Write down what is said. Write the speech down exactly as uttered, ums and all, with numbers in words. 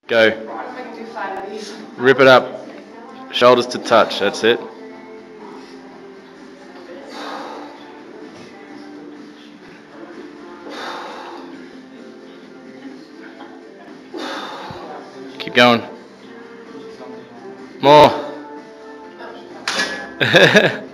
Go. Rip it up. Shoulders to touch. That's it. Keep going. More.